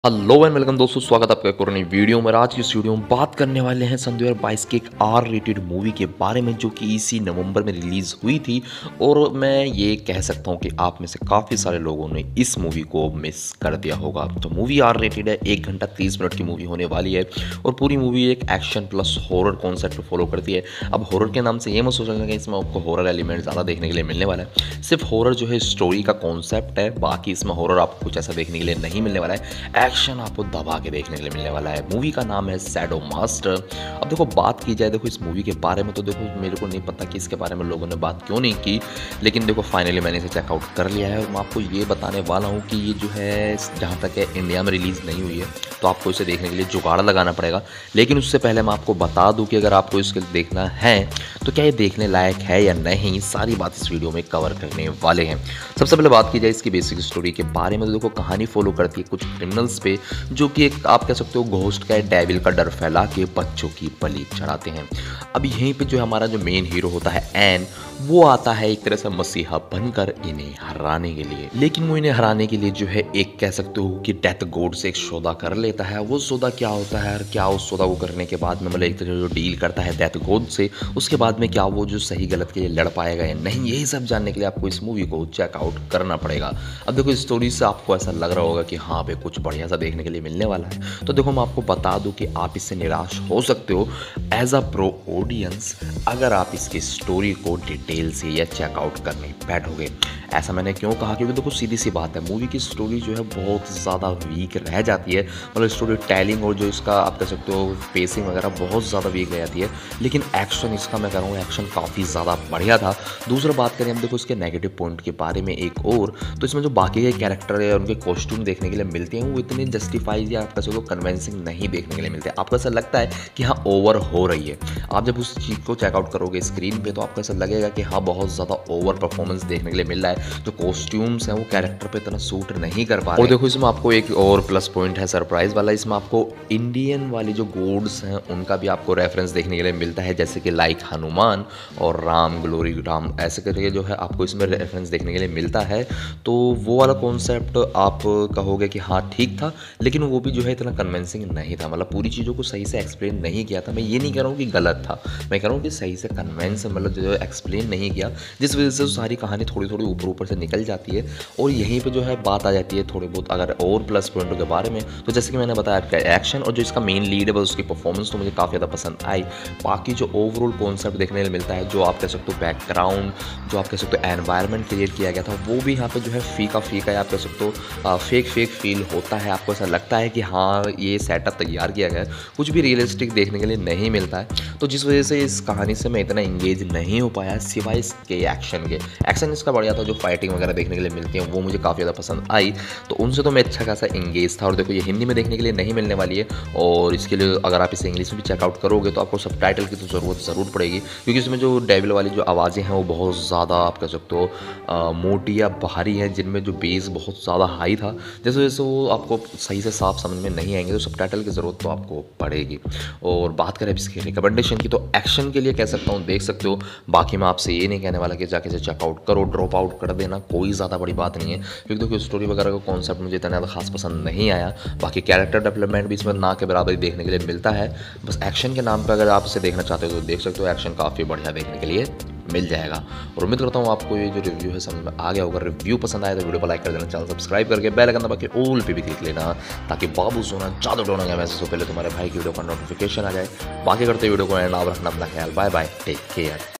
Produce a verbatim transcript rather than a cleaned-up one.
Hello and welcome दोस्तों, स्वागत है आपका एक और नई वीडियो में। आज की इस वीडियो में बात करने वाले हैं सन दो हज़ार बाईस की एक आर रेटेड मूवी के बारे में जो कि इसी नवंबर में रिलीज़ हुई थी। और मैं ये कह सकता हूँ कि आप में से काफ़ी सारे लोगों ने इस मूवी को मिस कर दिया होगा। तो मूवी आर रेटेड है, एक घंटा तीस मिनट की मूवी होने वाली है और पूरी मूवी एक action plus horror concept follow करती है। अब हॉरर के नाम से ये मत सोचना कि इसमें आपको हॉरर एलिमेंट ज़्यादा देखने के लिए मिलने वाला है। सिर्फ हॉरर जो है स्टोरी का कॉन्सेप्ट है, बाकी इसमें हॉरर आपको कुछ ऐसा देखने के लिए नहीं मिलने वाला है। एक्शन आपको दबा के देखने के लिए मिलने वाला है। मूवी का नाम है शैडो मास्टर। अब देखो, बात की जाए देखो इस मूवी के बारे में, तो देखो मेरे को नहीं पता कि इसके बारे में लोगों ने बात क्यों नहीं की, लेकिन देखो फाइनली मैंने इसे चेकआउट कर लिया है और मैं आपको ये बताने वाला हूँ कि ये जो है जहाँ तक है इंडिया में रिलीज़ नहीं हुई है, तो आपको इसे देखने के लिए जुगाड़ लगाना पड़ेगा। लेकिन उससे पहले मैं आपको बता दूँ कि अगर आपको इसके देखना है तो क्या ये देखने लायक है या नहीं, सारी बात इस वीडियो में कवर करने वाले हैं। सबसे पहले बात की जाए इसकी बेसिक स्टोरी के बारे में, तो देखो कहानी फॉलो करती है कुछ क्रिमिनल्स पे जो कि एक आप कह सकते हो घोस्ट का, डेविल का डर फैला के बच्चों की बलि चढ़ाते हैं। अब यहीं पे जो हमारा जो मेन हीरो होता है एन, वो आता है एक तरह से मसीहा बनकर इन्हें हराने के लिए। लेकिन वो इन्हें हराने के लिए जो है एक कह सकते हो कि डेथ गॉड से एक सौदा कर लेता है। वो सौदा क्या होता है और क्या उस सौदा को करने के बाद में मतलब एक तरह जो डील करता है डेथ गॉड से, उसके बाद में क्या वो जो सही गलत के लिए लड़ पाएगा या नहीं, यही सब जानने के लिए आपको इस मूवी को चेकआउट करना पड़ेगा। अब देखो स्टोरी से आपको ऐसा लग रहा होगा कि हाँ भाई कुछ बढ़िया सा देखने के लिए मिलने वाला है, तो देखो मैं आपको बता दूं कि आप इससे निराश हो सकते हो एज अ प्रो ऑडियंस अगर आप इसकी स्टोरी को डिटेल से या चेकआउट करने बैठोगे। ऐसा मैंने क्यों कहा, क्योंकि देखो सीधी सी बात है, मूवी की स्टोरी जो है बहुत ज़्यादा वीक रह जाती है। मतलब स्टोरी टेलिंग और जो इसका आप कह सकते हो पेसिंग वगैरह बहुत ज़्यादा वीक रह जाती है। लेकिन एक्शन इसका मैं कह रहा हूँ एक्शन काफ़ी ज़्यादा बढ़िया था। दूसरा बात करें हम देखो इसके नेगेटिव पॉइंट के बारे में एक और, तो इसमें जो बाकी के कैरेक्टर है उनके कॉस्ट्यूम देखने के लिए मिलते हैं वो इतने जस्टिफाइड या आप कह सकते हो कन्विंसिंग नहीं देखने के लिए मिलते हैं। आपको ऐसा लगता है कि हाँ ओवर हो रही है। आप जब उस चीज़ को चेकआउट करोगे स्क्रीन पे तो आपको ऐसा लगेगा कि हाँ बहुत ज़्यादा ओवर परफॉर्मेंस देखने के लिए मिल रहा है। जो कॉस्ट्यूम्स हैं वो कैरेक्टर पे इतना सूट नहीं कर पा रहे। और देखो इसमें आपको एक और प्लस पॉइंट है सरप्राइज वाला, इसमें आपको इंडियन वाली जो गॉड्स हैं उनका भी आपको रेफरेंस देखने के लिए मिलता है, जैसे कि लाइक हनुमान और राम, ग्लोरी राम, ऐसे करके जो है आपको इसमें रेफरेंस देखने के लिए मिलता है। तो वो वाला कॉन्सेप्ट आप कहोगे कि हाँ ठीक था, लेकिन वो भी जो है इतना कन्विंसिंग नहीं था। मतलब पूरी चीज़ों को सही से एक्सप्लेन नहीं किया था। मैं ये नहीं कह रहा हूँ कि गलत था, मैं कह रहा हूँ कि सही से कन्विंस मतलब जो है एक्सप्लेन नहीं किया, जिस वजह से सारी कहानी थोड़ी थोड़ी ऊपर ऊपर से निकल जाती है। और यहीं पे जो है बात आ जाती है थोड़ी बहुत अगर और प्लस पॉइंटों के बारे में, तो जैसे कि मैंने बताया एक्शन और जो इसका मेन लीड है बस उसकी परफॉर्मेंस तो मुझे काफ़ी ज़्यादा पसंद आई। बाकी जो ओवरऑल कॉन्सेप्ट देखने को मिलता है, जो आप कह सकते हो बैकग्राउंड, जो आप कह सकते हो एनवायरनमेंट क्रिएट किया गया था, वो भी यहाँ पे जो है फीका फीका या आप कह सकते हो फेक फेक फील होता है। आपको ऐसा लगता है कि हाँ ये सेटअप तैयार किया गया है, कुछ भी रियलिस्टिक देखने के लिए नहीं मिलता है। तो जिस वजह से इस कहानी से मैं इतना इंगेज नहीं हो पाया, सिवाय इसके एक्शन के। एक्शन इसका बढ़िया था, जो फाइटिंग वगैरह देखने के लिए मिलती है वो मुझे काफ़ी ज़्यादा पसंद आई, तो उनसे तो मैं अच्छा खासा इंगेज था। और देखो ये हिंदी में देखने के लिए नहीं मिलने वाली है, और इसके लिए अगर आप इसे इंग्लिश में भी चेकआउट करोगे तो आपको सबटाइटल की तो ज़रूरत ज़रूर पड़ेगी, क्योंकि इसमें जो डेविल वाली जो आवाज़ें हैं वो बहुत ज़्यादा आप कह सकते हो मोटी या भारी हैं, जिनमें जो बेस बहुत ज़्यादा हाई था, जिस वजह से वो आपको सही से साफ समझ में नहीं आएंगे, तो सबटाइटल की ज़रूरत तो आपको पड़ेगी। और बात करें इसकी रिकमेंडेशन की, तो एक्शन के लिए कह सकता हूँ देख सकते हो। बाकी मैं आपसे ये नहीं कहने वाला कि जाके से चेकआउट करो, ड्रॉप आउट कर देना, कोई ज़्यादा बड़ी बात नहीं है, क्योंकि देखो स्टोरी वगैरह का कॉन्सेप्ट मुझे इतना ज़्यादा खास पसंद नहीं आया। बाकी कैरेक्टर डेवलपमेंट भी इसमें ना के बराबर देखने के लिए मिलता है। बस एक्शन के नाम पर अगर आप इसे देखना चाहते हो तो देख सकते हो, एक्शन काफ़ी बढ़िया देखने के लिए मिल जाएगा। और उम्मीद करता हूँ आपको ये जो रिव्यू है समझ में आ गया होगा। रिव्यू पसंद आए तो वीडियो को लाइक कर देना, चैनल सब्सक्राइब करके बेल आइकन दबा के ऑल पे भी क्लिक लेना, ताकि बाबू सोना ज़्यादा डोना गया मैसेज हो पहले तुम्हारे भाई की वीडियो का नोटिफिकेशन आ जाए। बाकी करते वीडियो को एंड आप रखना अपना ख्याल। Bye bye, take care.